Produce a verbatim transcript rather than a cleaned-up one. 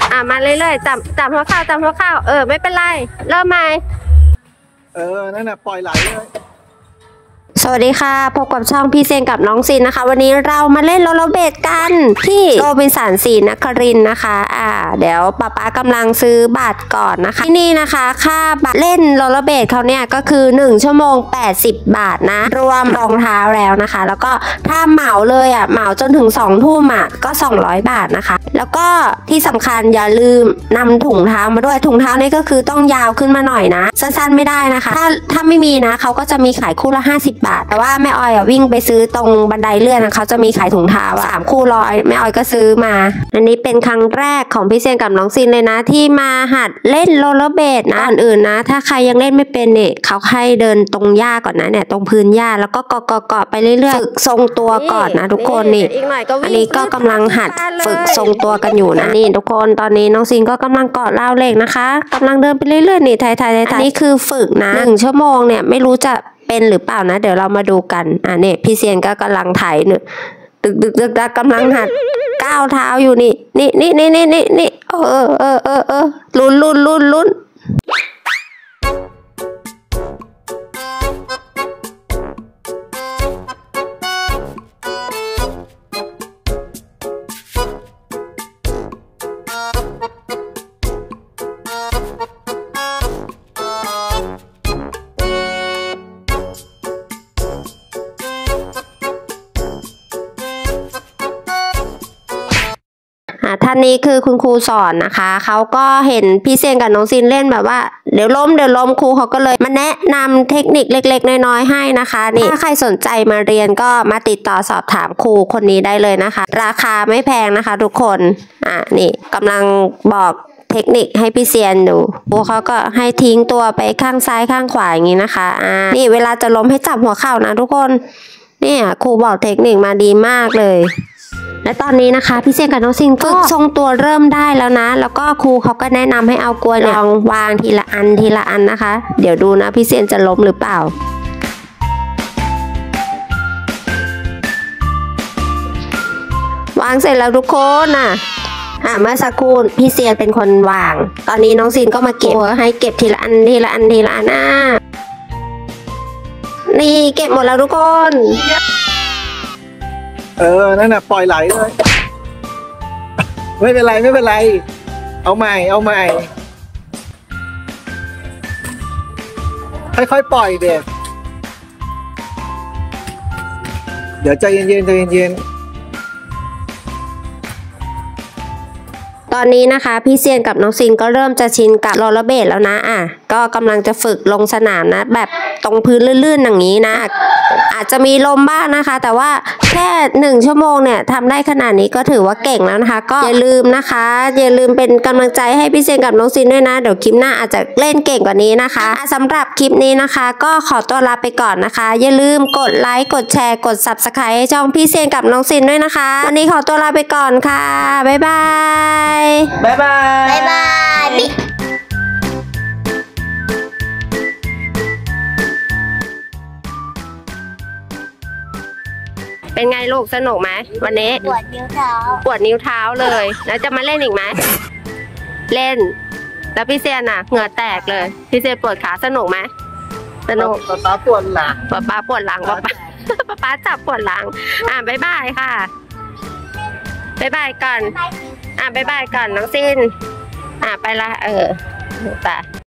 อ่ะมาเรื่อยๆจับจับหัวเข่าจับหัวเข่าเออไม่เป็นไรเริ่มใหม่เออนั่นน่ะปล่อยไหลเลยสวัสดีค่ะพบกับช่องพี่เซนกับน้องซินนะคะวันนี้เรามาเล่นโรลเลอร์เบดกันที่โรบินสันศรีนครินทร์นะคะอ่าเดี๋ยวป๊าป๊ากำลังซื้อบัตรก่อนนะคะที่นี่นะคะค่าบัตรเล่นโรลเลอร์เบดเขาเนี่ยก็คือหนึ่งชั่วโมงแปดสิบบาทนะรวมรองเท้าแล้วนะคะแล้วก็ถ้าเหมาเลยอ่ะเหมาจนถึงสองทุ่มอ่ะก็สองร้อยบาทนะคะแล้วก็ที่สำคัญอย่าลืมนำถุงเท้ามาด้วยถุงเท้านี่ก็คือต้องยาวขึ้นมาหน่อยนะสั้นๆไม่ได้นะคะถ้าถ้าไม่มีนะเขาก็จะมีขายคู่ละห้าสิบบาทแต่ว่าแม่ออยอ่ะวิ่งไปซื้อตรงบันไดเลื่อนนะเขาจะมีขายถุงเท้าสามคู่ร้อยแม่ออยก็ซื้อมาอันนี้เป็นครั้งแรกของพี่เซนกับน้องซินเลยนะที่มาหัดเล่นโรลเลอร์เบดนะก่อนอื่นนะถ้าใครยังเล่นไม่เป็นเนี่ยเขาให้เดินตรงหญ้าก่อนนะเนี่ยตรงพื้นหญ้าแล้วก็เกาะเกาะเกาะไปเรื่อยๆฝึกทรงตัวก่อนนะทุกคนนี่อันนี้ก็กำลังหัดฝึกทรงตัวกันอยู่นะนี่ทุกคนตอนนี้น้องซินก็กำลังเกาะราวเหล็กนะคะกำลังเดินไปเรื่อยๆนี่ถ่ายถ่ายถ่ายอันนี้คือฝึกนะหนึ่งชั่วโมงเนี่ยไม่รู้จะเป็นหรือเปล่านะเดี๋ยวเรามาดูกันอ่ะเนี่ยพี่เซียนก็กำลังถ่ายเนี่ยดึกดึกดึกดึกกำลังหัดก้าวเท้าอยู่นี่นี่นี่นี่นี่นี่นี่เออเออเออเออลุ้นลุ้นลุ้นลุ้นท่านนี้คือคุณครูสอนนะคะเขาก็เห็นพี่เซนกับน้องซินเล่นแบบว่าเดี๋ยวล้มเดี๋ยวล้มครูเขาก็เลยมาแนะนำเทคนิคเล็กๆน้อยๆให้นะคะนี่ถ้าใครสนใจมาเรียนก็มาติดต่อสอบถามครูคนนี้ได้เลยนะคะราคาไม่แพงนะคะทุกคนอ่ะนี่กำลังบอกเทคนิคให้พี่เซียนดูครูเขาก็ให้ทิ้งตัวไปข้างซ้ายข้างขวาอย่างนี้นะคะอ่านี่เวลาจะล้มให้จับหัวเข่านะทุกคนเนี่ยครูบอกเทคนิคมาดีมากเลยและตอนนี้นะคะพี่เซนกับน้องซิงฝึกทรงตัวเริ่มได้แล้วนะแล้วก็ครูเขาก็แนะนำให้เอากลวยลองวางทีละอันทีละอันนะคะเดี๋ยวดูนะพี่เซนจะล้มหรือเปล่าวางเสร็จแล้วทุกคนน่ะอ่ะเมื่อสักครู่พี่เซียนเป็นคนวางตอนนี้น้องซินก็มาเก็บให้เก็บทีละอันทีละอันทีละอันอ่ะนี่เก็บหมดแล้วทุกคนเออนั่นน่ะปล่อยไหลเลยไม่เป็นไรไม่เป็นไรเอาใหม่เอาใหม่ค่อยๆปล่อยเด็กเดี๋ยวใจเย็นๆใจเย็นๆตอนนี้นะคะพี่เซียนกับน้องซินก็เริ่มจะชินกับโรลเลอร์เบดแล้วนะอ่ะก็กำลังจะฝึกลงสนามนะแบบตรงพื้นลื่นๆอย่างนี้นะอาจจะมีลมบ้างนะคะแต่ว่าแค่หนึ่งชั่วโมงเนี่ยทำได้ขนาดนี้ก็ถือว่าเก่งแล้วนะคะก็อย่าลืมนะคะอย่าลืมเป็นกำลังใจให้พี่เซียนกับน้องซินด้วยนะเดี๋ยวคลิปหน้าอาจจะเล่นเก่งกว่านี้นะคะสำหรับคลิปนี้นะคะก็ขอตัวลาไปก่อนนะคะอย่าลืมกดไลค์กดแชร์กด ซับสไครบ์ ให้ช่องพี่เซียนกับน้องซินด้วยนะคะวันนี้ขอตัวลาไปก่อนค่ะบ๊ายบายบ๊ายบายบ๊ายบายเป็นไงลูกสนุกไหมวันนี้ปวดนิ้วเท้าปวดนิ้วเท้าเลยแล้วจะมาเล่นอีกไหมเล่นแล้วพี่เซียนอ่ะเหงื่อแตกเลยพี่เซียนปวดขาสนุกไหมสนุกป๊าป๊าปวดหลังป๊าป๊าปวดหลังป๊าป๊าป๊าป๊าจับปวดหลังอ่ะบ๊ายบายค่ะบ๊ายบายก่อนอ่ะบ๊ายบายก่อนน้องซินอ่ะไปละเออไป